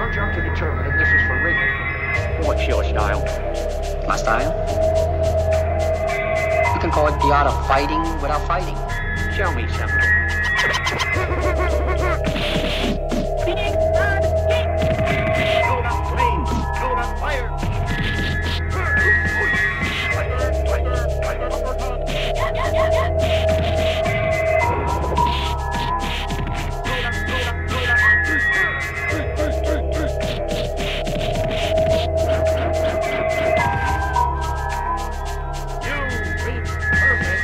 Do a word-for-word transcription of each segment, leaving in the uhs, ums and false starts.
your job to determine if this is for real. What's your style? My style? You can call it the art of fighting without fighting. Show me something. Big bad gate. Load up flames. Load up fire. Tiger, tiger, tiger, uppercut. Yeah, yeah, yeah, yeah. Load up, load up, load up. You beat perfect.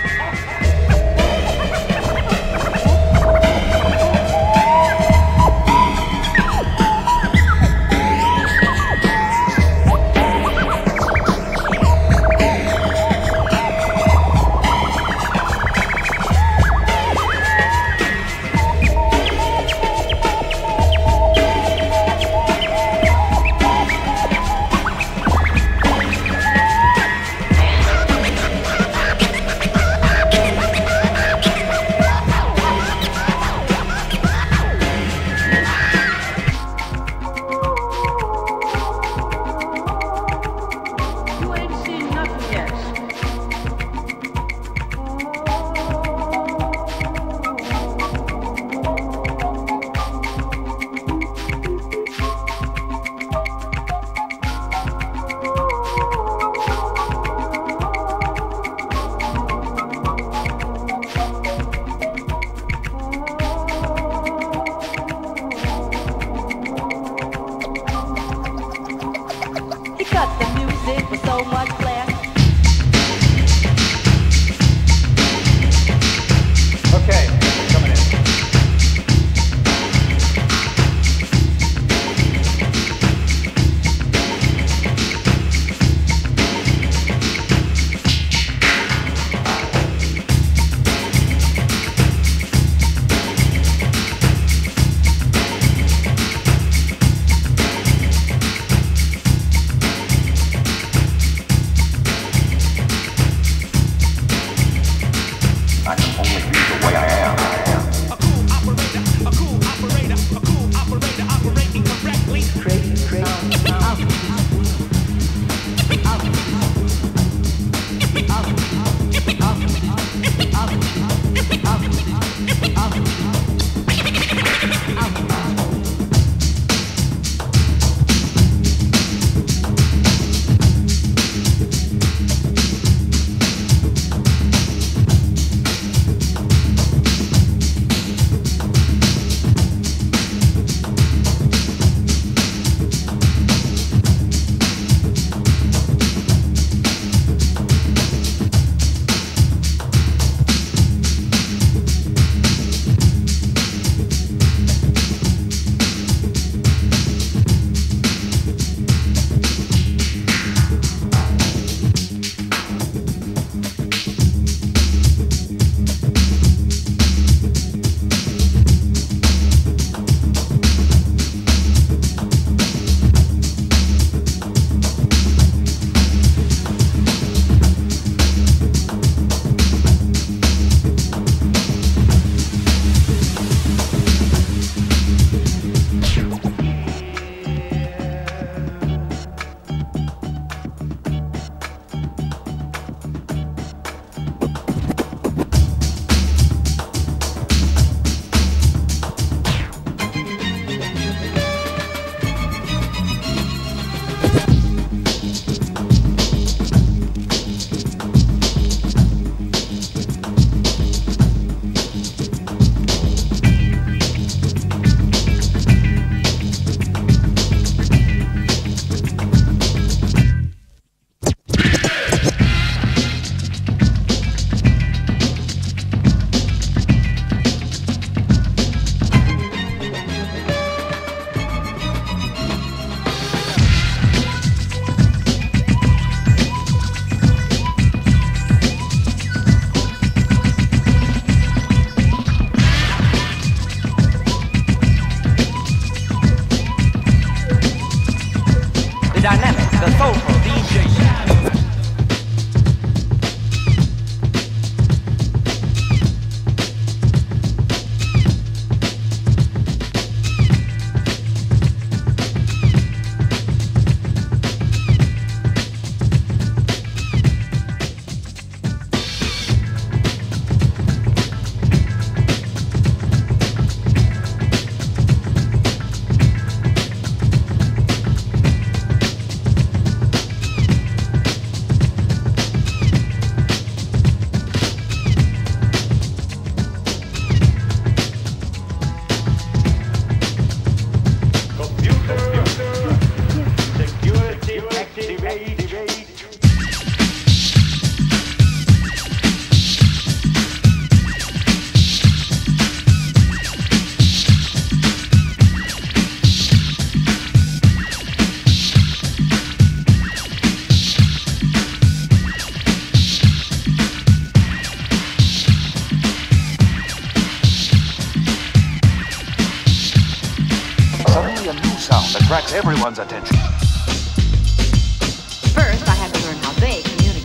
a new sound that attracts everyone's attention. First, I had to learn how they communicate.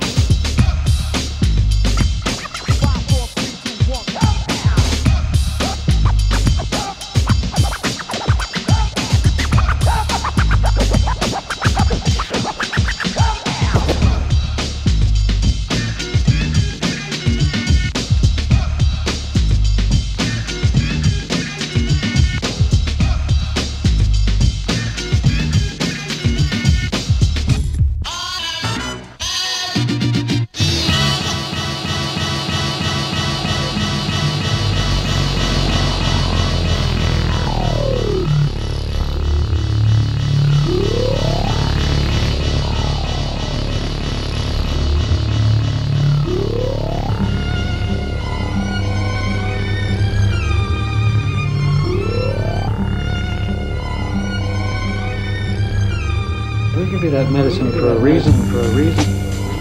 We give you that medicine for a reason, for a reason.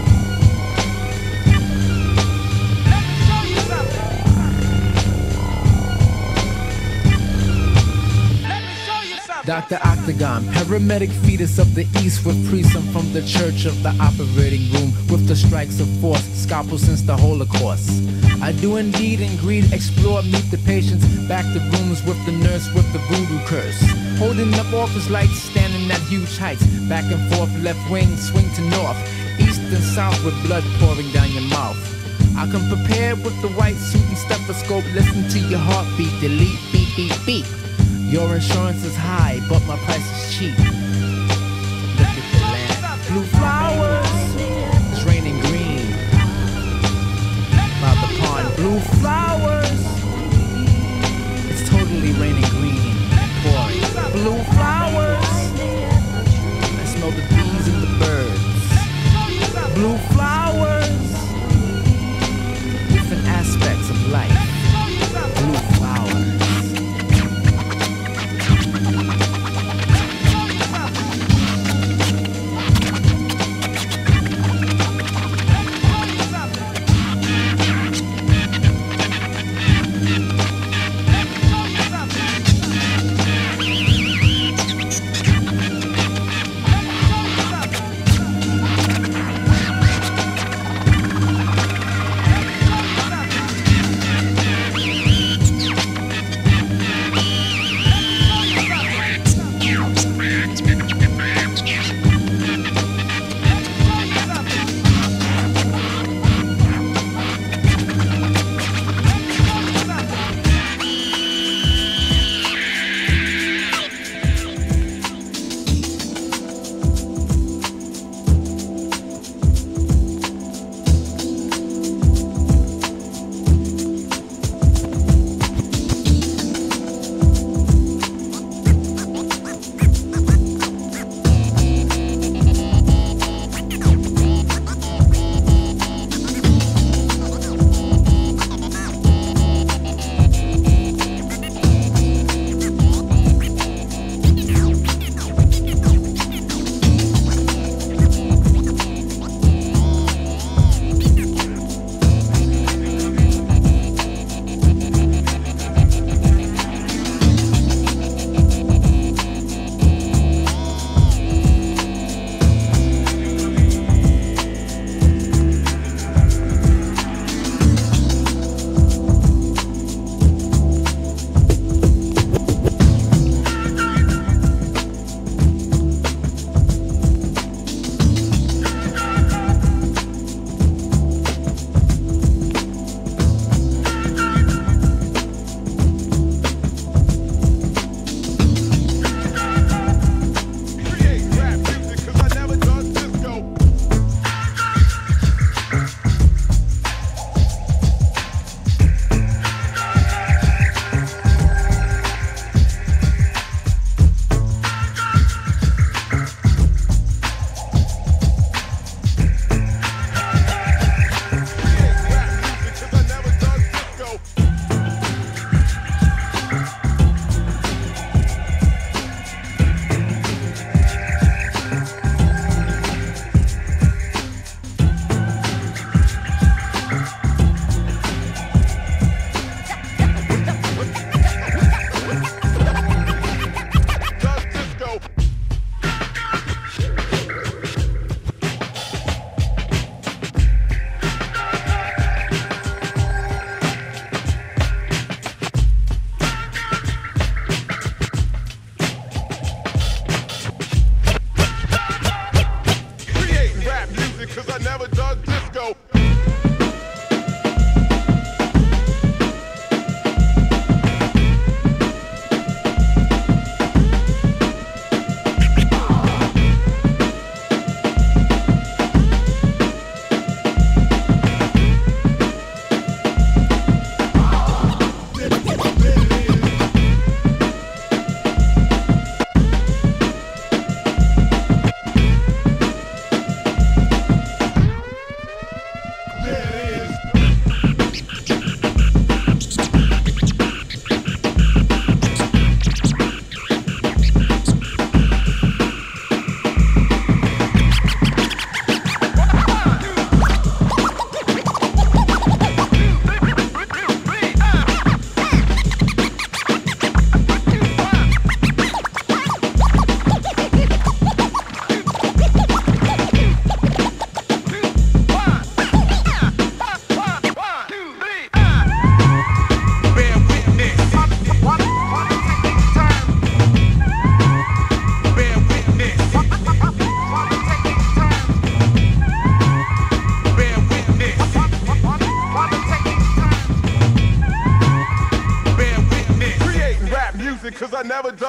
Doctor Octagon, paramedic fetus of the east with priesthood from the church of the operating room with the strikes of force, scalpel since the Holocaust. I do indeed and greed, explore, meet the patients, back to rooms with the nurse with the voodoo curse. Holding up office lights, standing at huge heights, back and forth, left wing, swing to north, east and south with blood pouring down your mouth. I come prepared with the white suit and stethoscope, listen to your heartbeat, delete, beep, beep, beep. Your insurance is high, but my price is cheap. Look at the land. Blue flowers, it's raining green. By the pond, blue flowers, it's totally raining green and pouring. Blue flowers, I smell the bees and the birds. Blue flowers, different aspects of life. Blue flowers.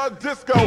dug disco.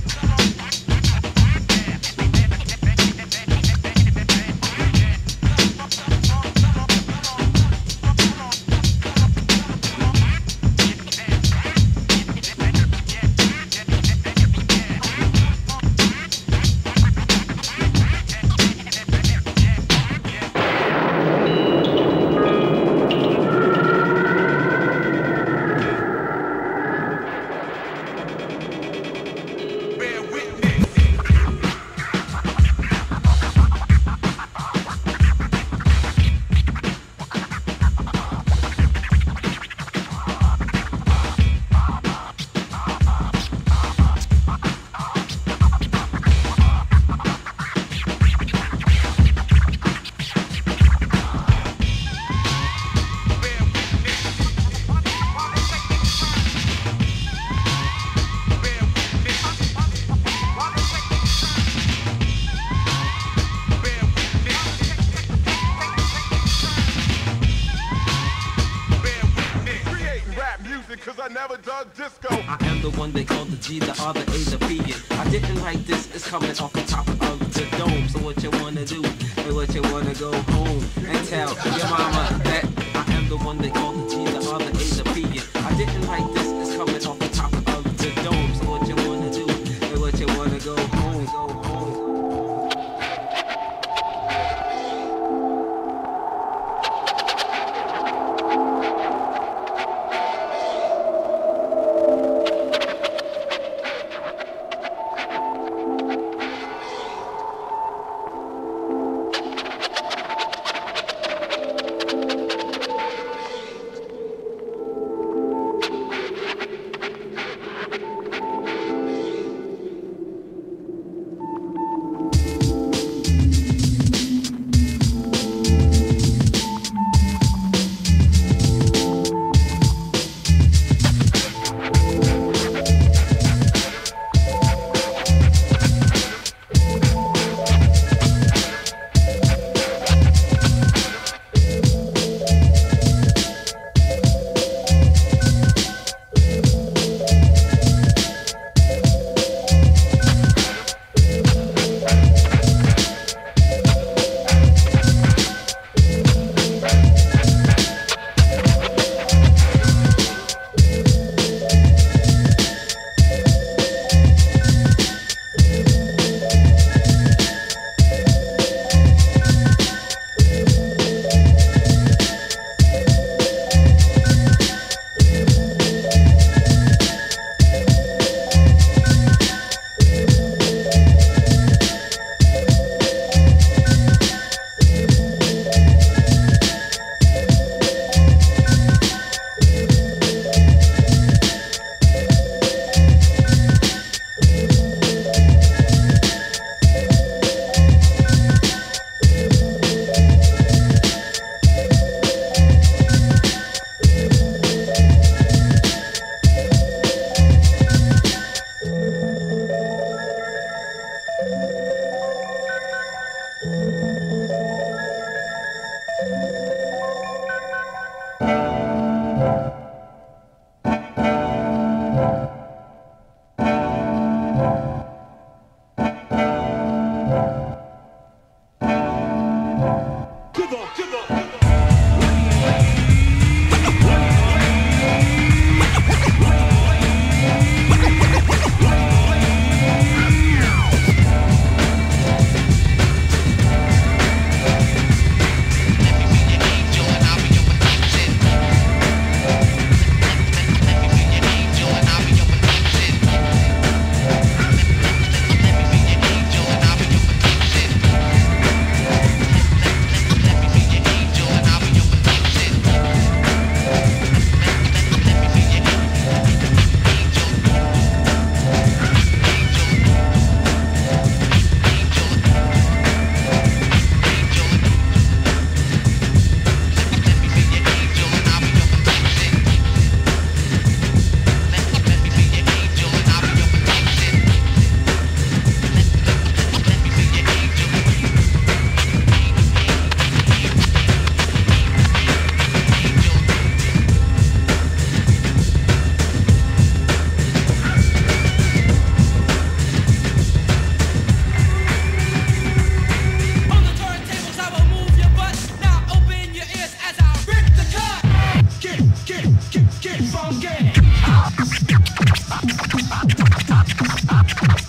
Cause I never dug disco. I am the one they call the G, the R, the A, the P. And I didn't write this, it's coming off the top of the dome. So what you wanna do, and what you wanna go home and tell your mama that I am the one they call the G, the R, the A, the P. I didn't write this, it's coming off the top of the dome. So what you wanna do, and what you wanna go home, go home.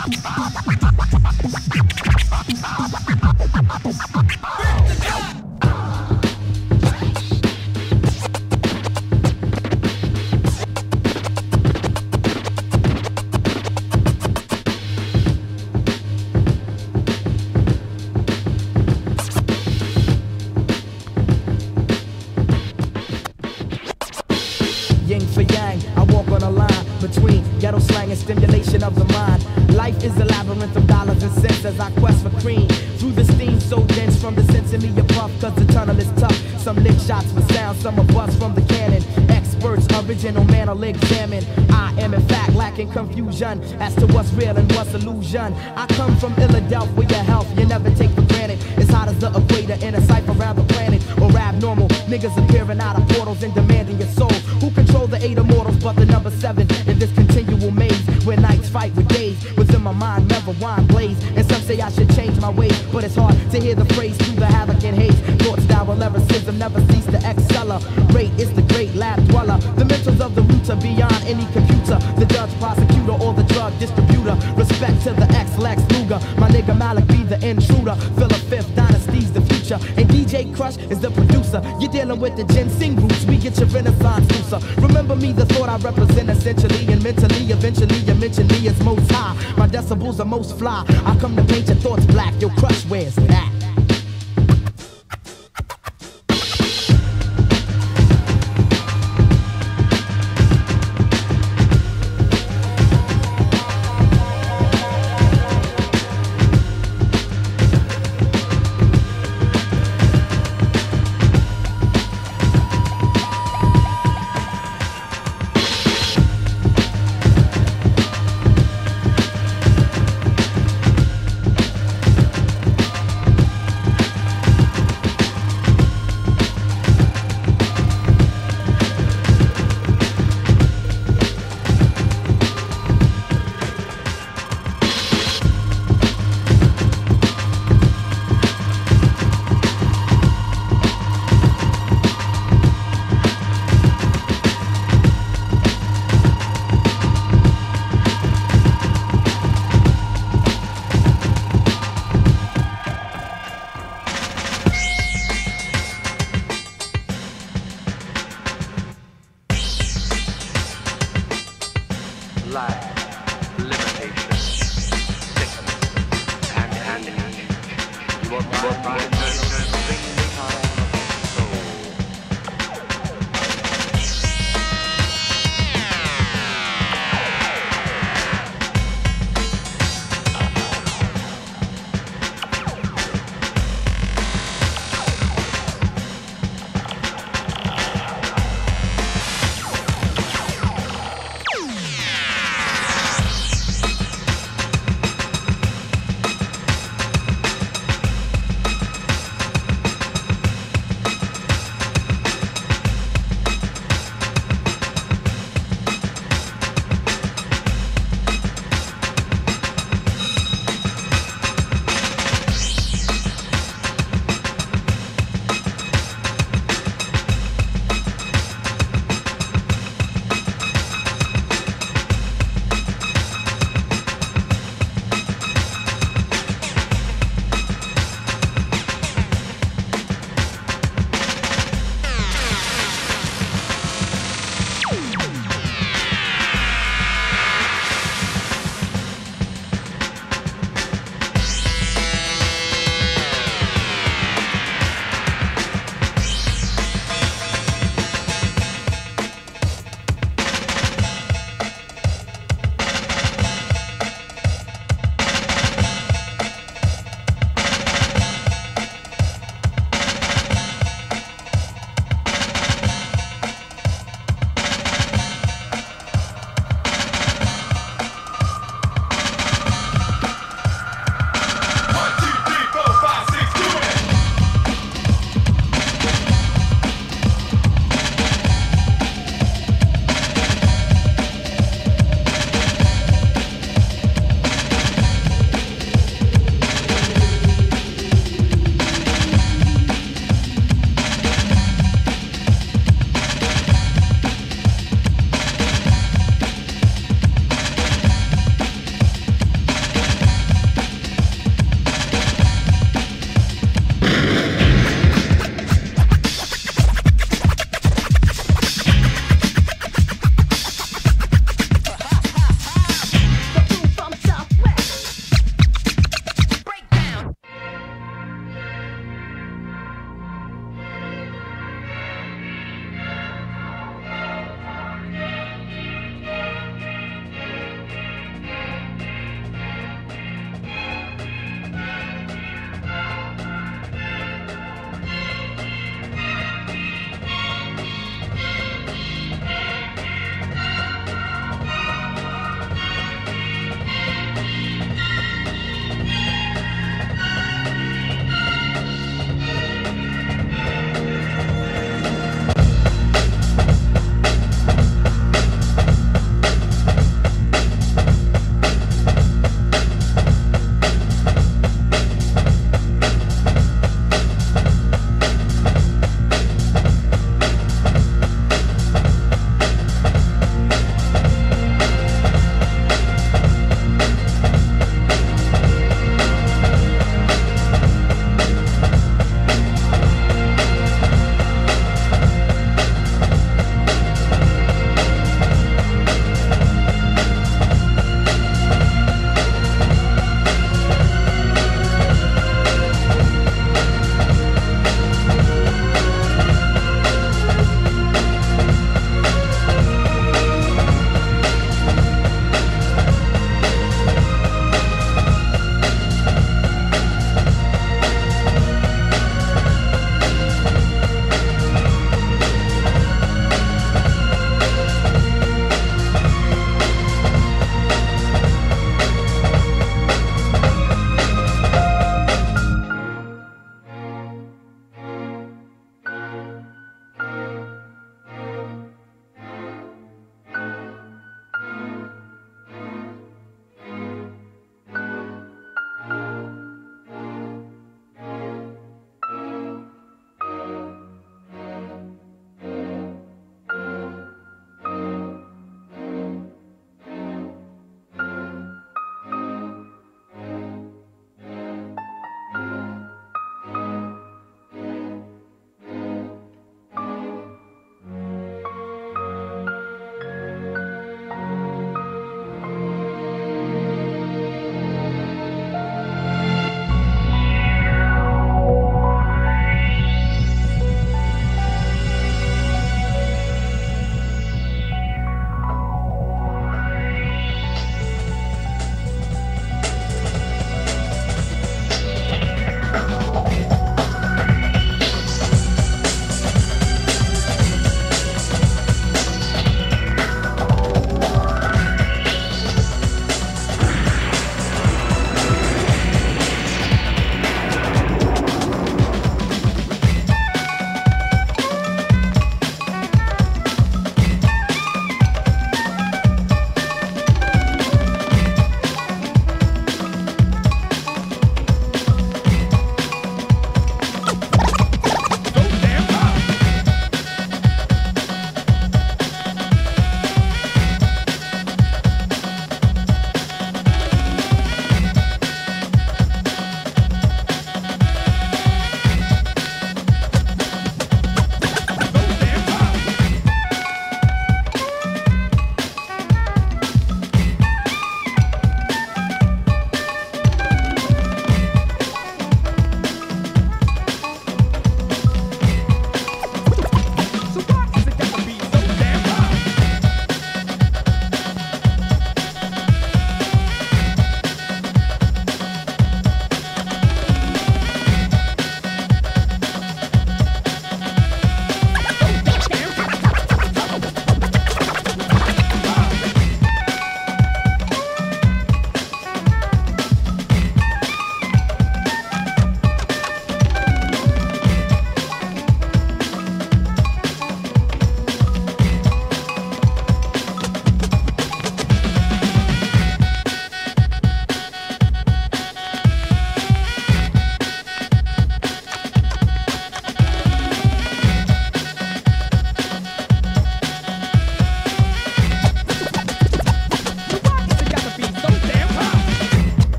Yin for yang, I walk on a line between ghetto slang and stimulation of the mind. Life is a labyrinth of dollars and cents as I quest for cream. Through the steam so dense from the sense in me a puff, cause the tunnel is tough. Some lick shots for sound, some are bust from the cannon. Experts, original man will examine. I am in fact lacking confusion as to what's real and what's illusion. I come from Philadelphia, your health you never take for granted. It's hot as the equator in a cipher around the planet. Or abnormal, niggas appearing out of portals and demanding your soul. Who control the eight immortals but the number seven in this continual maze where nights fight with days? Within my mind never wine blaze. And some say I should change my ways, but it's hard to hear the phrase through the havoc and hate. Thoughts style lyricism never cease to accelerate. It's the great lab dweller. The mentals of the roots are beyond any computer. The judge, prosecutor, or the drug distributor. Respect to the ex-Lex Luger. My nigga Malik be the intruder. Philip Fifth Dynasty's the future. And D J Crush is the producer. You're dealing with the ginseng roots. We get your renaissance looser. Remember me, the thought I represent essentially and mentally. Eventually you mention me as most high. My decibels are most fly. I come to paint your thoughts black. Your Crush wears that. Life, limitation, sickness, and hand. You are my eternal springtime soul.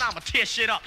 I'ma tear shit up.